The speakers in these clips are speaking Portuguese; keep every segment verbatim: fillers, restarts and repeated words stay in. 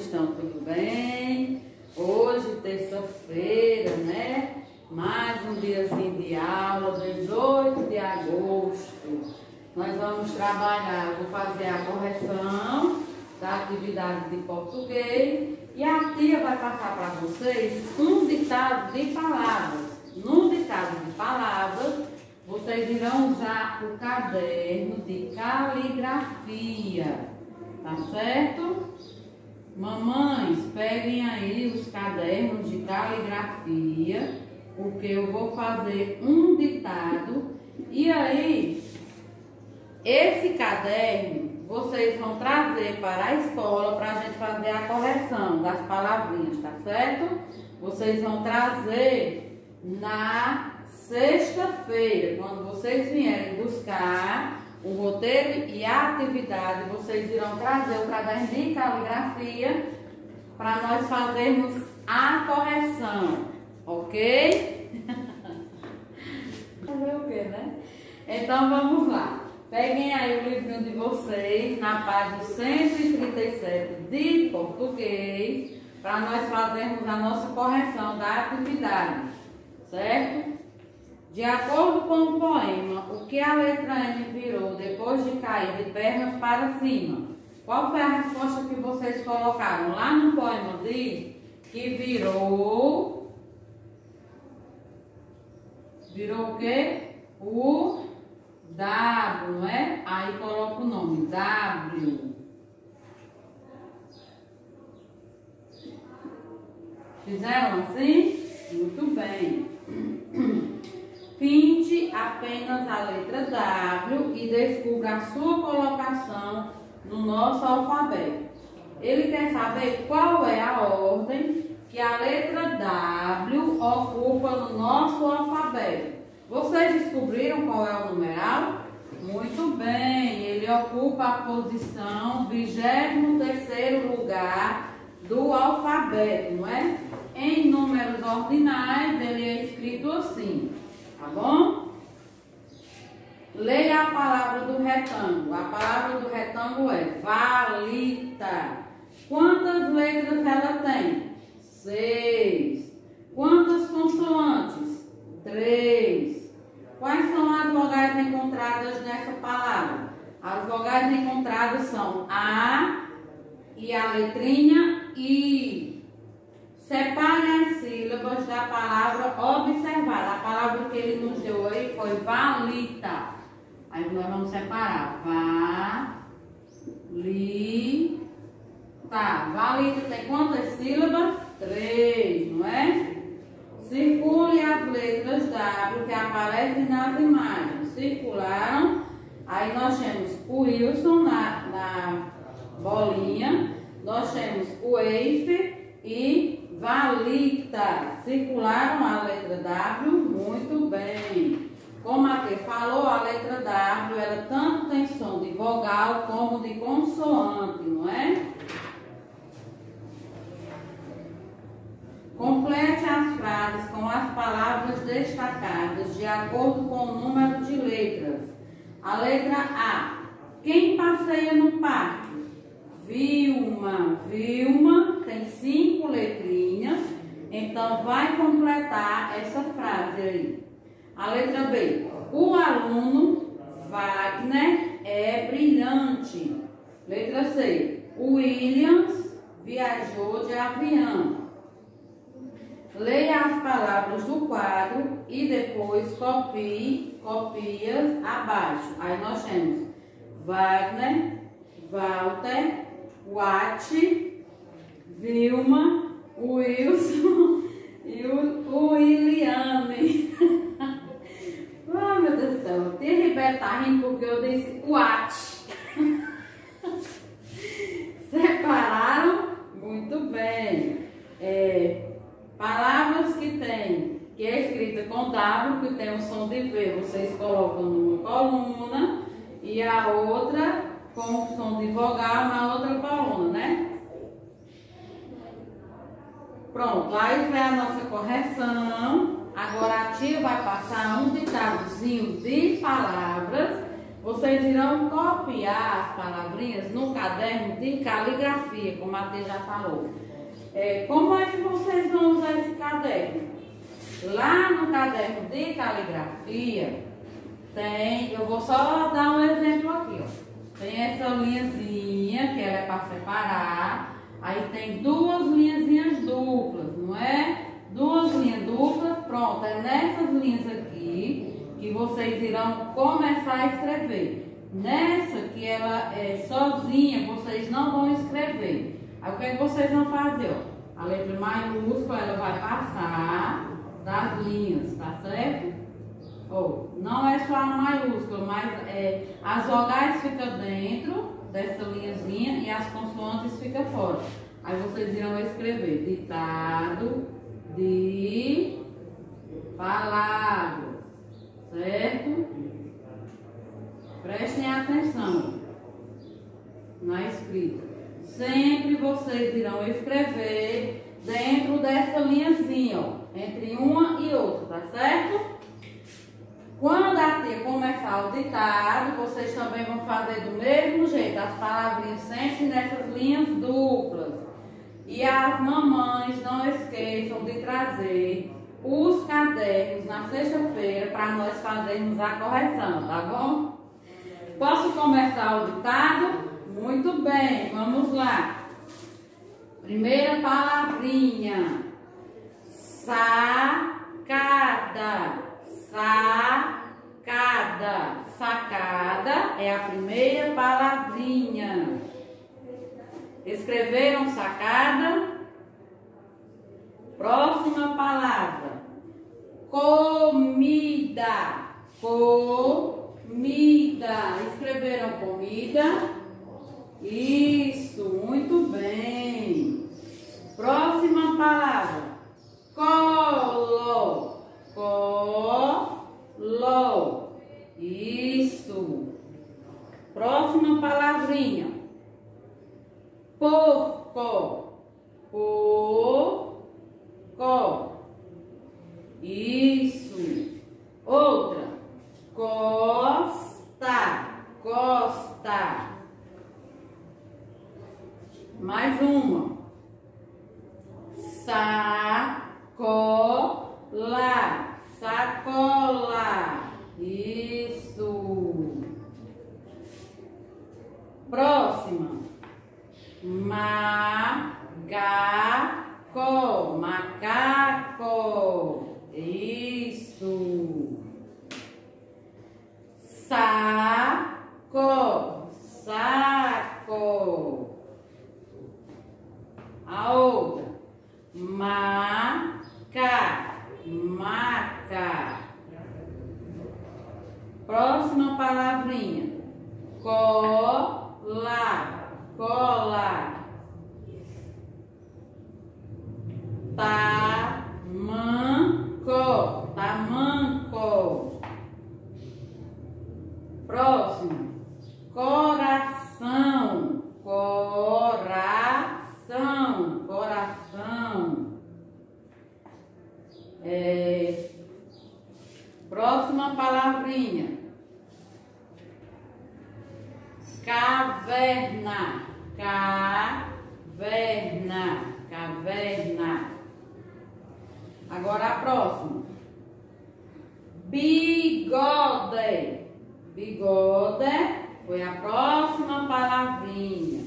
estão? Tudo bem? Hoje, terça-feira, né? Mais um diazinho de aula, dezoito de agosto. Nós vamos trabalhar, vou fazer a correção da atividade de português e a tia vai passar para vocês um ditado de palavras. No ditado de palavras, vocês irão usar o caderno de caligrafia, tá certo? Mamães, peguem aí os cadernos de caligrafia, porque eu vou fazer um ditado e aí esse caderno vocês vão trazer para a escola para a gente fazer a correção das palavrinhas, tá certo? Vocês vão trazer na sexta-feira, quando vocês vierem buscar o roteiro e a atividade, vocês irão trazer o caderno de caligrafia para nós fazermos a correção, ok? Fazer o quê, né? Então vamos lá. Peguem aí o livrinho de vocês na página cento e trinta e sete de português para nós fazermos a nossa correção da atividade, certo? De acordo com o poema, o que a letra M virou depois de cair de pernas para cima? Qual foi a resposta que vocês colocaram? Lá no poema diz que virou... Virou o quê? O W, não é? Aí coloca o nome, W. Fizeram assim? Muito bem. Pinte apenas a letra W e descubra a sua colocação no nosso alfabeto. Ele quer saber qual é a ordem que a letra W ocupa no nosso alfabeto. Vocês descobriram qual é o numeral? Muito bem, ele ocupa a posição vigésimo terceiro lugar do alfabeto, não é? Em números ordinais, ele é escrito assim. Tá bom? Leia a palavra do retângulo. A palavra do retângulo é valita. Quantas letras ela tem? Seis. Quantas consoantes? Três. Quais são as vogais encontradas nessa palavra? As vogais encontradas são A e a letrinha I. Separe as sílabas da palavra observar. A palavra que ele nos deu aí foi valita. Aí nós vamos separar. Valita. Valita tem quantas sílabas? Três, não é? Circule as letras W que aparecem nas imagens. Circularam. Aí nós temos o Wilson na, na bolinha. Nós temos o Eife e valita. Circularam a letra W, muito bem. Como a Tia falou, a letra W, ela tanto tem som de vogal como de consoante, não é? Complete as frases com as palavras destacadas de acordo com o número de letras. A letra A. Quem passeia no parque? Vilma. Vilma tem cinco letrinhas, então vai completar essa frase aí. A letra B. O aluno Wagner é brilhante. Letra C. O Williams viajou de avião. Leia as palavras do quadro e depois copie, copias abaixo. Aí nós temos Wagner, Walter, Watt, Vilma, Wilson e o, o Iliane. Oh, meu Deus do céu. Tia Ribeto tá rindo porque eu disse Watt. Separaram? Muito bem. É, palavras que tem, que é escrita com W, que tem o som de V, vocês colocam numa coluna e a outra com o som de vogal na outra coluna, né? Pronto, aí foi a nossa correção. Agora a tia vai passar um ditadozinho de palavras. vocês irão copiar as palavrinhas no caderno de caligrafia, como a Matheus já falou. É, como é que vocês vão usar esse caderno? Lá no caderno de caligrafia, tem, eu vou só dar um exemplo aqui, ó. Tem essa linhazinha, que ela é para separar. Aí tem duas linhazinhas duplas, não é? Duas linhas duplas, pronto. É nessas linhas aqui que vocês irão começar a escrever. Nessa que ela é sozinha, vocês não vão escrever. Aí o que é que vocês vão fazer? Ó? A letra maiúscula, ela vai passar das linhas, tá certo? Oh, não é só a maiúscula, mas é, as vogais ficam dentro dessa linhazinha e as consoantes ficam fora. Aí vocês irão escrever ditado de palavras, certo? Prestem atenção na escrita. Sempre vocês irão escrever dentro dessa linhazinha, ó, entre uma e outra, tá certo? Quando a tia começar o ditado, vocês também vão fazer do mesmo jeito, as palavrinhas sempre nessas linhas duplas. E as mamães não esqueçam de trazer os cadernos na sexta-feira para nós fazermos a correção, tá bom? Posso começar o ditado? Muito bem, vamos lá. Primeira palavrinha, sacada. Sacada. Sacada é a primeira palavrinha. Escreveram sacada? Próxima palavra. Comida. Comida. Escreveram comida? Isso, muito bem. Próxima palavra. Colo. Colo. Isso. Próxima palavrinha. Porco. Porco. Isso. Outra. Costa. Costa. Mais uma. Sacola. Sacola. Isso. Próxima. Macaco. Macaco. Isso. Saco. Saco. A outra. Maca. Maca. Próxima palavrinha. Cola. Cola. Tamanco. Tamanco. Próximo. Coração. Coração. Coração. É... Próxima palavrinha. Caverna. Caverna. Caverna. Agora a próxima. Bigode. Bigode foi a próxima palavrinha.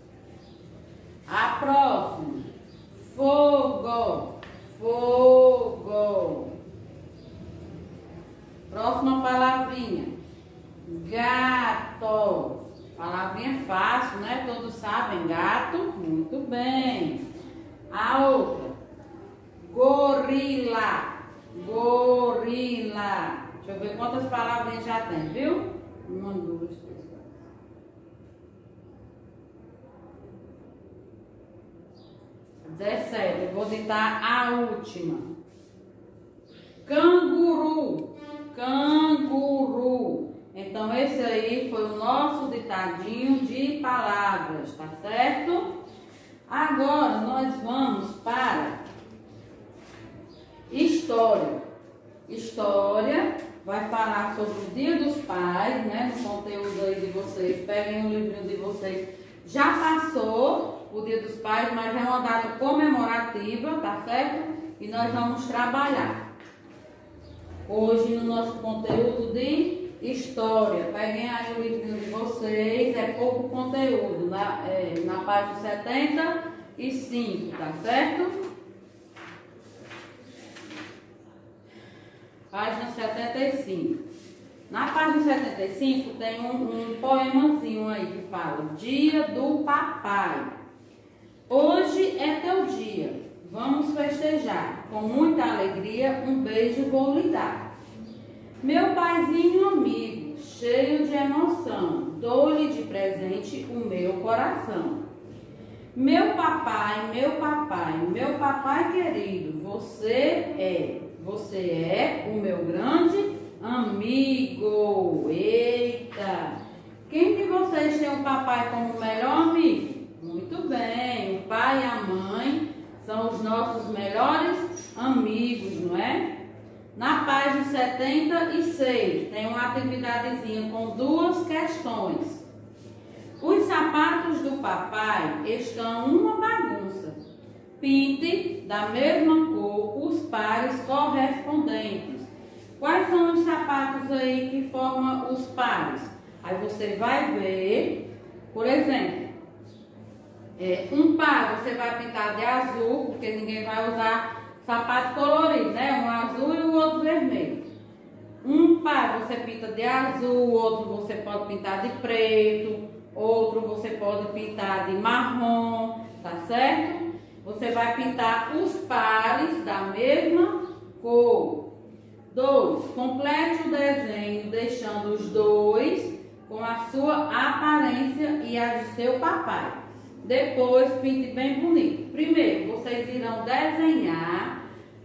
A próxima. Fogo. Fogo. Próxima palavrinha. Gato. Palavrinha fácil, né? Todos sabem. Gato. Muito bem. A outra. Gorila. Gorila. Deixa eu ver quantas palavrinhas já tem, viu? Uma, duas, três, quatro. dezessete. Eu vou ditar a última. Canguru. Canguru. Então, esse aí foi o nosso ditadinho de palavras, tá certo? Agora, nós vamos para história. História vai falar sobre o Dia dos Pais, né? No conteúdo aí de vocês. Peguem o livrinho de vocês. Já passou o Dia dos Pais, mas é uma data comemorativa, tá certo? E nós vamos trabalhar hoje no nosso conteúdo de História. Peguem aí o livrinho de vocês, é pouco conteúdo, na, é, na página setenta e cinco, tá certo? Página setenta e cinco. Na página setenta e cinco tem um, um poemazinho aí que fala: Dia do Papai. Hoje é teu dia, vamos festejar. Com muita alegria, um beijo vou lhe dar. Meu paizinho amigo, cheio de emoção, dou-lhe de presente o meu coração. Meu papai, meu papai, meu papai querido, você é, você é o meu grande amigo. Eita! Quem de vocês tem o papai como melhor amigo? Muito bem, o pai e a mãe são os nossos melhores amigos, não é? Na página setenta e seis tem uma atividadezinha com duas questões. Os sapatos do papai estão uma bagunça. Pinte da mesma cor os pares correspondentes. Quais são os sapatos aí que formam os pares? Aí você vai ver, por exemplo, é, um par você vai pintar de azul, porque ninguém vai usar sapato colorido, né? Um azul e o outro vermelho. Um par você pinta de azul, outro você pode pintar de preto, outro você pode pintar de marrom, tá certo? Você vai pintar os pares da mesma cor. Dois, complete o desenho deixando os dois com a sua aparência e a de seu papai. Depois, pinte bem bonito. Primeiro, vocês irão desenhar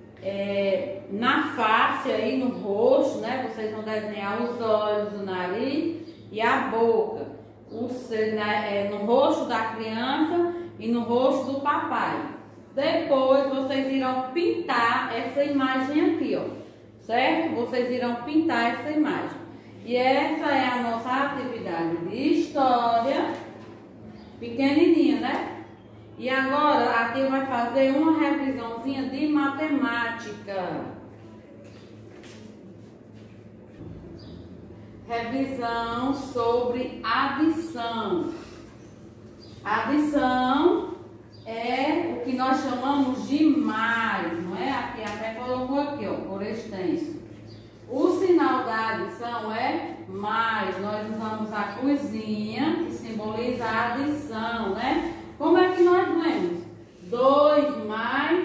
é, na face, aí no rosto, né? Vocês vão desenhar os olhos, o nariz e a boca. O, né, é, no rosto da criança e no rosto do papai. Depois, vocês irão pintar essa imagem aqui, ó. Certo? Vocês irão pintar essa imagem. E essa é a nossa atividade de história, pequenininha, né? E agora a tia vai fazer uma revisãozinha de matemática. Revisão sobre adição. Adição é o que nós chamamos de mais, não é? Aqui até colocou aqui, ó, por extenso. O sinal da adição é mais. Nós usamos a cruzinha, que simboliza a adição, né? Como é que nós lemos? dois mais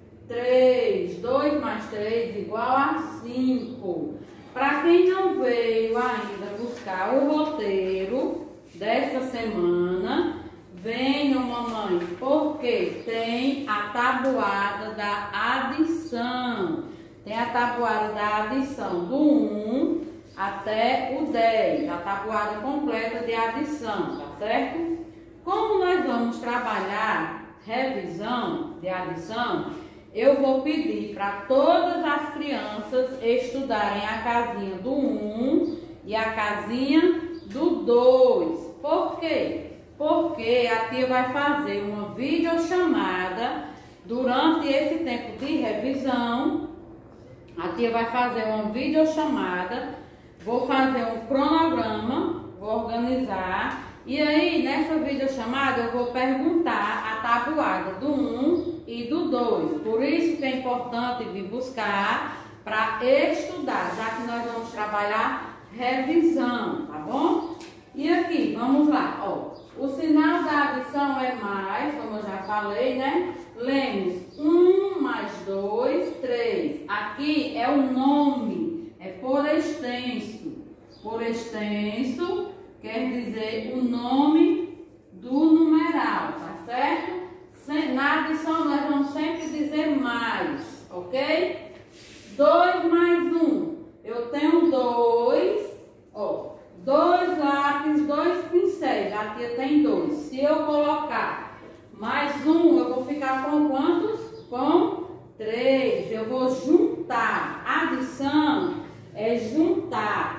três. dois mais três igual a cinco. Para quem não veio ainda buscar o roteiro dessa semana, venham, mamãe, porque tem a tabuada da adição. Tem a tabuada da adição do um até o dez, a tabuada completa de adição, tá certo? Como nós vamos trabalhar revisão de adição, eu vou pedir para todas as crianças estudarem a casinha do um e a casinha do dois. Por quê? Porque a tia vai fazer uma videochamada durante esse tempo de revisão. A tia vai fazer uma videochamada, vou fazer um cronograma, vou organizar. E aí, nessa videochamada, eu vou perguntar a tabuada do um e do dois. Por isso que é importante vir buscar para estudar, já que nós vamos trabalhar revisão, tá bom? E aqui, vamos lá, ó. O sinal da adição é mais, como eu já falei, né? Lemos um mais dois, três. Aqui é o nome, é por extenso. Por extenso quer dizer o nome do numeral, tá certo? Na adição nós vamos sempre dizer mais, ok? dois mais um. Eu tenho dois, ó. Dois lápis, dois pincéis. A tia tem dois. Se eu colocar mais um, eu vou ficar com quantos? Com três. Eu vou juntar. Adição é juntar.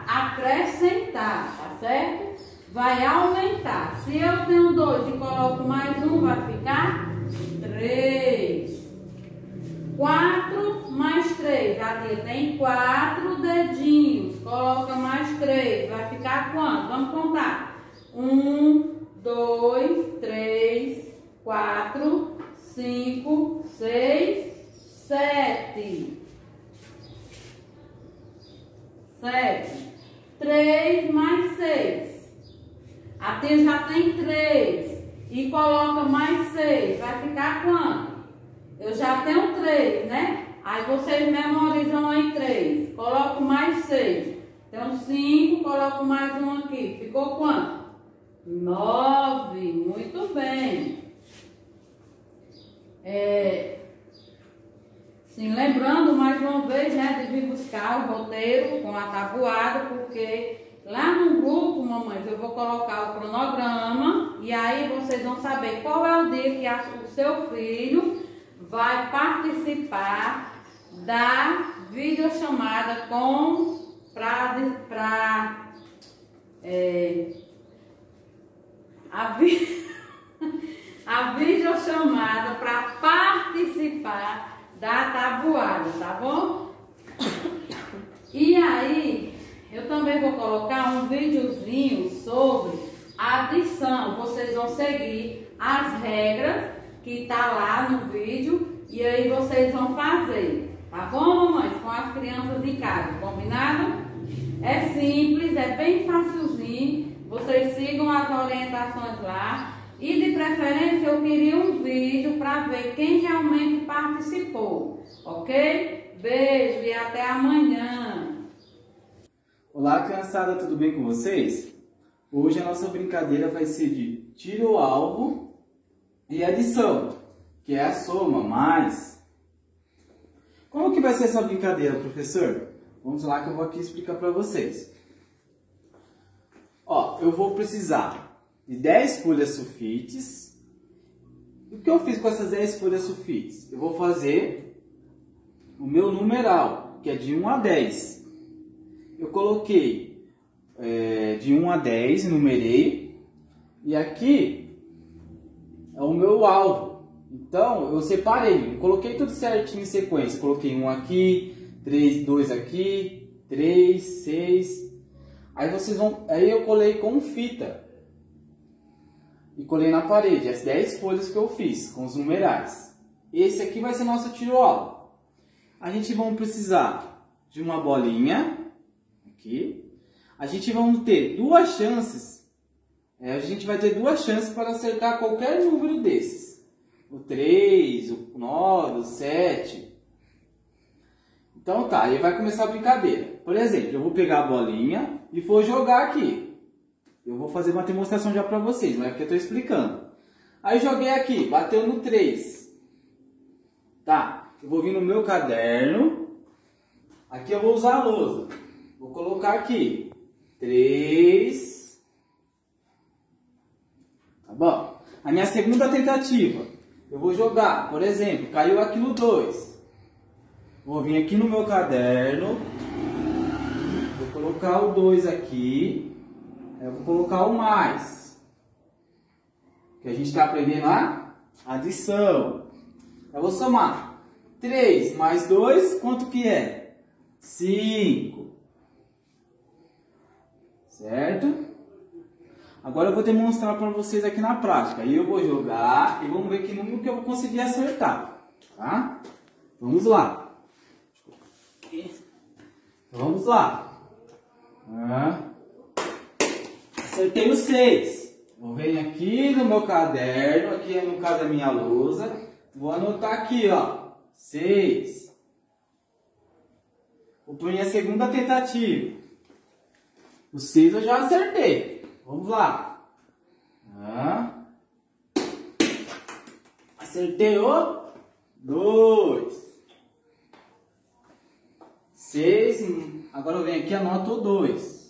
Maria tem quatro dedinhos. Coloca mais três. Vai ficar quanto? Vamos contar. Um, dois, três, quatro, cinco, seis, sete. Sete. Três mais seis. A tia já tem três. E coloca mais seis. Vai ficar quanto? Eu já tenho três, né? Aí vocês memorizam aí três. Coloco mais seis. Então cinco, coloco mais um aqui. Ficou quanto? Nove. Muito bem. É, sim, lembrando mais uma vez, né, de vir buscar o roteiro com a tabuada, porque lá no grupo, mamães, eu vou colocar o cronograma e aí vocês vão saber qual é o dia que a, o seu filho vai participar da videochamada com para é, a, vi, a videochamada para participar da tabuada, tá bom? E aí eu também vou colocar um videozinho sobre adição. Vocês vão seguir as regras que tá lá no vídeo e aí vocês vão fazer, tá bom, mamães? Com as crianças em casa, combinado? É simples, é bem facilzinho. Vocês sigam as orientações lá e de preferência eu queria um vídeo para ver quem realmente participou, ok? Beijo e até amanhã. Olá, criançada, tudo bem com vocês? Hoje a nossa brincadeira vai ser de tiro ao alvo e adição, que é a soma, mais. Como que vai ser essa brincadeira, professor? Vamos lá que eu vou aqui explicar para vocês. Ó, eu vou precisar de dez folhas sulfites. E o que eu fiz com essas dez folhas sulfites? Eu vou fazer o meu numeral, que é de um a dez. Eu coloquei é, de um a dez, numerei, e aqui é o meu alvo. Então, eu separei, eu coloquei tudo certinho em sequência. Coloquei um aqui, três, dois aqui, três, seis. Aí vocês vão, aí eu colei com fita. E colei na parede as dez folhas que eu fiz com os numerais. Esse aqui vai ser nosso tiro-alvo. A gente vai precisar de uma bolinha aqui. A gente vai ter duas chances. É, a gente vai ter duas chances para acertar qualquer número desses. O três, o nove, o sete. Então tá, aí vai começar a brincadeira. Por exemplo, eu vou pegar a bolinha e vou jogar aqui. Eu vou fazer uma demonstração já para vocês, não é porque eu estou explicando. Aí joguei aqui, bateu no três. Tá, eu vou vir no meu caderno. Aqui eu vou usar a lousa. Vou colocar aqui três. Tá bom? A minha segunda tentativa, eu vou jogar, por exemplo, caiu aqui no dois. Vou vir aqui no meu caderno. Vou colocar o dois aqui. Eu vou colocar o mais. Que a gente está aprendendo a adição. Eu vou somar três mais dois, quanto que é? cinco. Certo? Agora eu vou demonstrar para vocês aqui na prática. Aí eu vou jogar e vamos ver que número que eu vou conseguir acertar. Tá? Vamos lá. Vamos lá. Ah. Acertei o seis. Vou vir aqui no meu caderno, aqui no caso da minha lousa. Vou anotar aqui, ó. seis. Vou pôr minha segunda tentativa. O seis eu já acertei. Vamos lá. Ah. Acertei o dois. seis. Agora eu venho aqui e anoto o dois.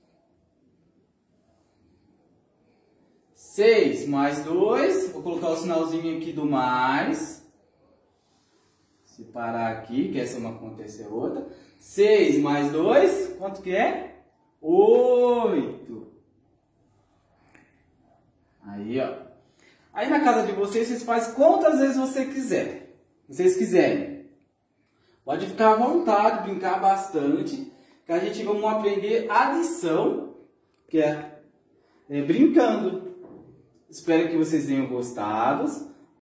seis mais dois. Vou colocar o sinalzinho aqui do mais. Separar aqui, que essa é uma conta, essa é outra. seis mais dois. Quanto que é? oito. Aí, ó. Aí na casa de vocês, vocês fazem quantas vezes você quiser. Vocês quiserem. Pode ficar à vontade, brincar bastante, que a gente vamos aprender adição, que é, é brincando. Espero que vocês tenham gostado.